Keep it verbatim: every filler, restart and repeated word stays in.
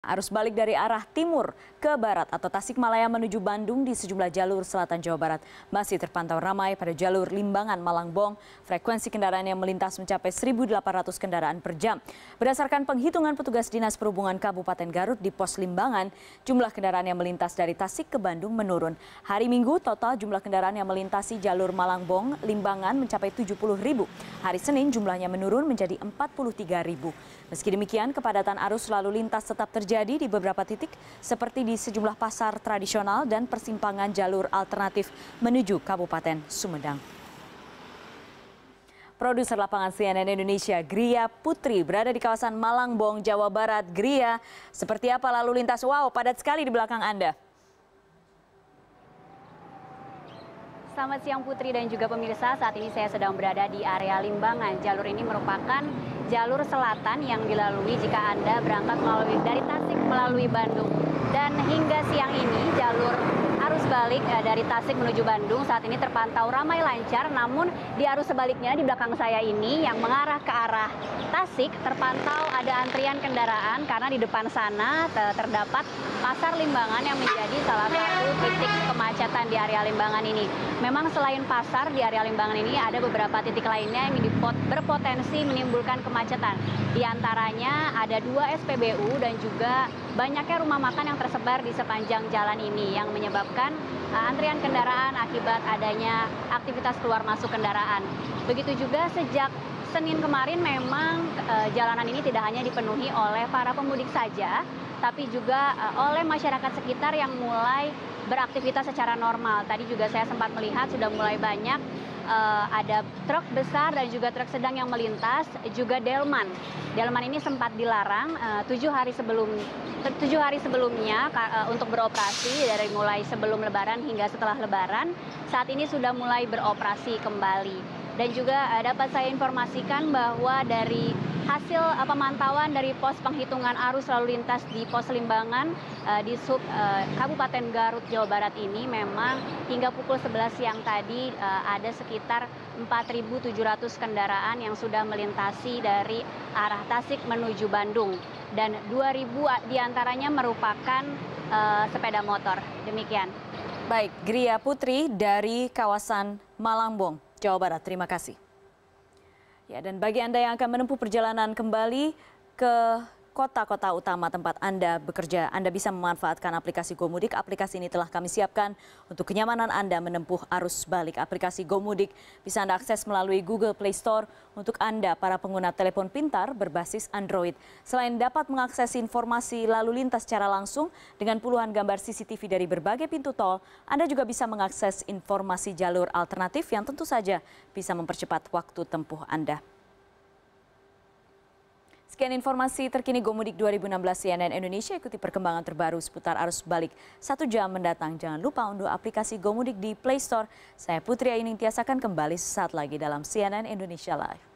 Arus balik dari arah timur ke barat atau Tasikmalaya menuju Bandung di sejumlah jalur selatan Jawa Barat masih terpantau ramai pada jalur Limbangan Malangbong. Frekuensi kendaraan yang melintas mencapai seribu delapan ratus kendaraan per jam. Berdasarkan penghitungan petugas Dinas Perhubungan Kabupaten Garut di pos Limbangan, jumlah kendaraan yang melintas dari Tasik ke Bandung menurun. Hari Minggu total jumlah kendaraan yang melintasi jalur Malangbong Limbangan mencapai tujuh puluh ribu. Hari Senin jumlahnya menurun menjadi empat puluh tiga ribu. Meski demikian, kepadatan arus lalu lintas tetap terjadi di beberapa titik seperti di sejumlah pasar tradisional dan persimpangan jalur alternatif menuju Kabupaten Sumedang. Produser lapangan C N N Indonesia Gria Putri berada di kawasan Malangbong, Jawa Barat. Gria, seperti apa lalu lintas? Wow, padat sekali di belakang Anda. Selamat siang Putri dan juga pemirsa, saat ini saya sedang berada di area Limbangan. Jalur ini merupakan jalur selatan yang dilalui jika Anda berangkat melalui dari Tasik melalui Bandung. Dan hingga siang ini jalur arus balik dari Tasik menuju Bandung saat ini terpantau ramai lancar, namun di arus sebaliknya di belakang saya ini yang mengarah ke arah Tasik terpantau ada antrian kendaraan karena di depan sana terdapat pasar Limbangan yang menjadi salah satu titik kemacetan di area Limbangan ini. Memang selain pasar di area Limbangan ini ada beberapa titik lainnya yang berpotensi menimbulkan kemacetan. Di antaranya ada dua S P B U dan juga banyaknya rumah makan yang tersebar di sepanjang jalan ini yang menyebabkan uh, antrian kendaraan akibat adanya aktivitas keluar masuk kendaraan. Begitu juga sejak Senin kemarin memang uh, jalanan ini tidak hanya dipenuhi oleh para pemudik saja, tapi juga uh, oleh masyarakat sekitar yang mulai beraktivitas secara normal. Tadi juga saya sempat melihat sudah mulai banyak uh, ada truk besar dan juga truk sedang yang melintas, juga delman. Delman ini sempat dilarang uh, tujuh hari sebelum tujuh hari sebelumnya uh, untuk beroperasi dari mulai sebelum Lebaran hingga setelah Lebaran. Saat ini sudah mulai beroperasi kembali. Dan juga uh, dapat saya informasikan bahwa dari hasil uh, pemantauan dari pos penghitungan arus lalu lintas di pos Limbangan uh, di sub uh, Kabupaten Garut, Jawa Barat ini memang hingga pukul sebelas siang tadi uh, ada sekitar empat ribu tujuh ratus kendaraan yang sudah melintasi dari arah Tasik menuju Bandung. Dan dua ribu diantaranya merupakan uh, sepeda motor. Demikian. Baik, Gria Putri dari kawasan Malangbong, Jawa Barat. Terima kasih. Ya, dan bagi Anda yang akan menempuh perjalanan kembali ke kota-kota utama tempat Anda bekerja, Anda bisa memanfaatkan aplikasi GoMudik. Aplikasi ini telah kami siapkan untuk kenyamanan Anda menempuh arus balik. Aplikasi GoMudik bisa Anda akses melalui Google Play Store untuk Anda, para pengguna telepon pintar berbasis Android. Selain dapat mengakses informasi lalu lintas secara langsung dengan puluhan gambar C C T V dari berbagai pintu tol, Anda juga bisa mengakses informasi jalur alternatif yang tentu saja bisa mempercepat waktu tempuh Anda. Sekian informasi terkini GoMudik dua ribu enam belas C N N Indonesia. Ikuti perkembangan terbaru seputar arus balik satu jam mendatang. Jangan lupa unduh aplikasi GoMudik di Play Store. Saya Putri Ainingtyas akan kembali sesaat lagi dalam C N N Indonesia Live.